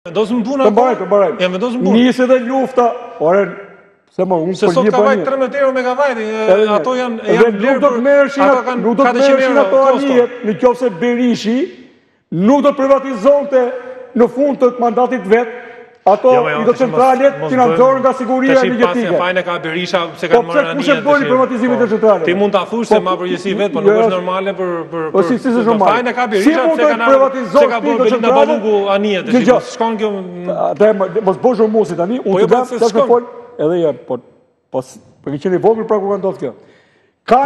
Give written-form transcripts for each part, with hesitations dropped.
Vendosëm puna. Të mbaraj. Ja vendosëm punë. Nisë edhe lufta, ore, se më unë se sot ka vajt 13 euro megavajti, ato janë nuk do të merreshin ato anijet, në qoftë se Berishi nuk do të privatizonte në fund të mandatit vet ato hidrocentralet financojnë nga siguria energjetike. Fajin e ka Berisha se kanë marrë anijet. Kush e bën privatizimin të centralave? Ti mund ta thush se ma përgjithësi vet, por nuk është normale për si është normale. Fajin e ka Berisha se ka bërë Belinda Balluku anijet. Shkon kjo. Atë mos bëj mosi tani, unë do të fol edhe ja, po për që i vogël pra ku ka ndodhur kjo. Ka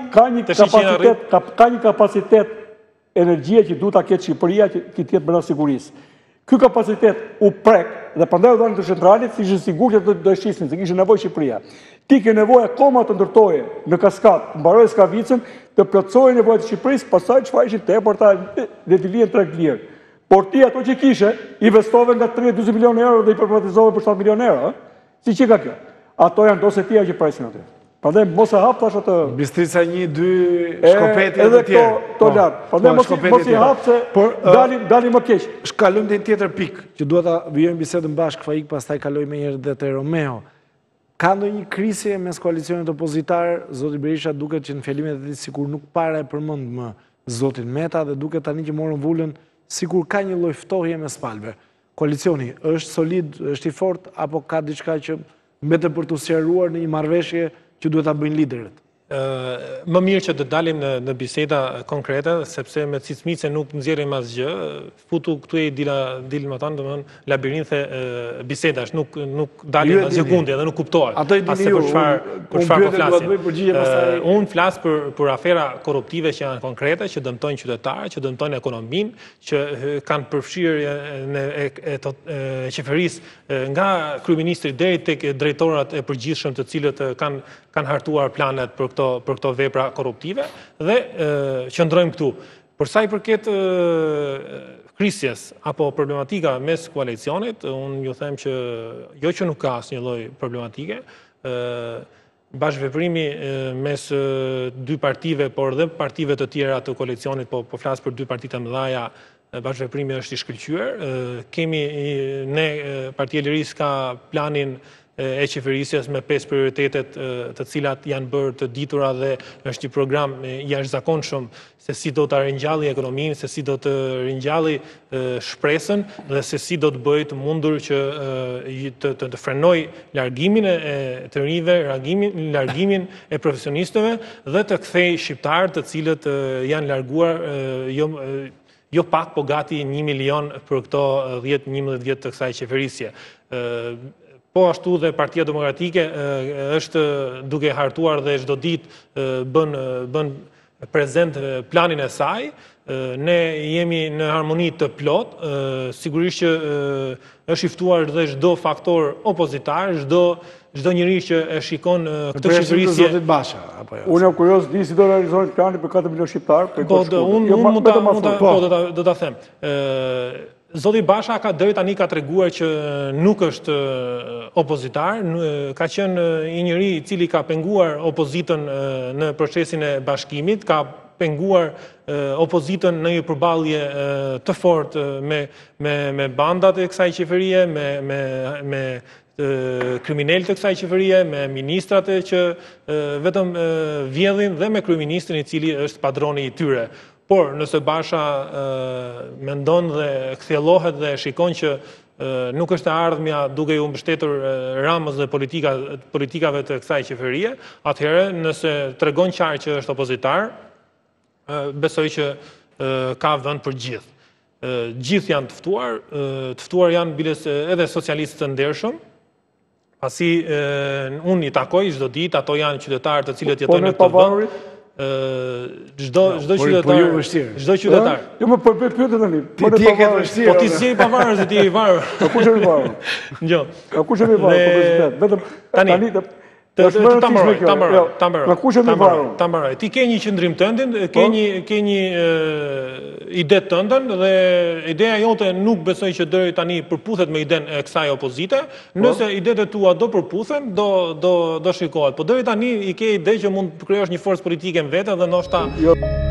një kapacitet energjie që duhet ta ketë Shqipëria që të jetë brenda sigurisë. Ky kapacitet u prek dhe prandaj u dhanë të centralit, si ishte sigurt që do e shisnin, se kishte nevojë Shqipëria. Ti ke nevojë akoma të ndërtoje në kaskadë, mbaroj Skavicën, të plotësojë nevojat e Shqipërisë, pastaj çfarë ishin teporta dhe të lihen treg lirë. Por ti ato që kishe, investove nga 30-40 milionë euro dhe i privatizove për 7 milionë euro, si që ka kjo? Ato janë dose tia që presin aty. Prandaj mos e hap tash atë Bistrica 1-2 Shkopeti edhe të tjerë. To lart. Prandaj mos i hap se dalim më keq. Shkalojmë te një tjetër pikë që duhet ta vijojmë bisedën bashkë Faik, pastaj kaloj më herë dhe te Romeo. Ka ndonjë krisje mes koalicionit opozitar, zoti Berisha duket që në fjalimet e tij sikur nuk para e përmend më zotin Meta dhe duket tani që morën vulën sikur ka një lloj ftohje mes palëve. Koalicioni është solid, është i fortë apo ka diçka që mbetet për të sqaruar në një marrëveshje që duhet ta bëjnë liderët? Më mirë që të dalim në biseda konkrete, sepse me cicmice nuk nxjerrim asgjë, futu këtu e dilën më tonë, domethënë labirinthe bisedash, nuk dalim asgjë gjendje dhe nuk kuptohet. Ato i dini ju, për çfarë po flasim. Unë flas për afera korruptive që janë konkrete, që dëmtojnë qytetarët, që dëmtojnë ekonominë, që kanë përfshirje e qeverisë nga kryeministri deri tek drejtorat e përgjithshëm të cilët kanë hartuar planet për këto vepra korruptive dhe qëndrojmë këtu. Për sa i përket krisjes apo problematika mes koalicionit, unë ju them që jo që nuk ka asnjë lloj problematike, bashkëveprimi mes dy partive, por dhe partive të tjera të koalicionit, po flas për dy parti të mëdha, bashkëveprimi është i shkëlqyer. Kemi ne Partia e Lirisë ka planin e qeverisjes me 5 prioritetet të cilat janë bërë të ditura dhe është një program i jashtëzakonshëm se si do të ringjalli ekonominë, se si do të ringjalli shpresën dhe se si do të bëjë të mundur që të frenoj largimin e të rinjve, largimin e profesionistëve dhe të kthej shqiptarët të cilët janë larguar jo pak, po gati 1 milion për këto 10-11 vjet të kësaj qeverisje. Po ashtu dhe Partia Demokratike është duke hartuar dhe çdo ditë bën prezent planin e saj. Ne jemi në harmoni të plot, sigurisht që është i ftuar dhe çdo faktor opozitar, çdo njeri që e shikon këtë qeverisje. Unë jam kurioz di si do realizohet plani për 4 milionë shqiptar. Po unë do ta them. Zoti Basha deri tani ka treguar që nuk është opozitar, ka qenë një njeri i cili ka penguar opozitën në procesin e bashkimit, ka penguar opozitën në një përballje të fortë me bandat e kësaj qeverie, me kriminalët e kësaj qeverie, me ministrat që vetëm vjedhin dhe me kryeministrin i cili është padroni i tyre. Por nëse Basha mendon dhe kthjellohet dhe shikon që nuk është e ardhmja duke u mbështetur Ramës dhe politikave të kësaj qeverie, atëherë nëse tregon qartë që është opozitar, besoj që ka vend për gjithë. Gjithë janë të ftuar janë biles edhe socialistë të ndershëm, pasi unë i takoj çdo ditë, ato janë qytetarë të cilët jetojnë në këtë vend. Çdo qytetar. Jo më pyet tani. Ti e ke vështirë. Po ti si i pavarur se ti je i varur. Po kush është i varur? Jo. Kush është i varur për president? Vetëm tani ta mbaroj. Ta mbaroj. Ti ke një qëndrim tëndin, ke një ide tëndën dhe ideja jote nuk besoj që deri tani përputhet me idenë e kësaj opozite. Nëse idetë e tua do përputhen, do shikohet. Po deri tani i ke ide që mund të krijosh një forcë politike në vete dhe ndoshta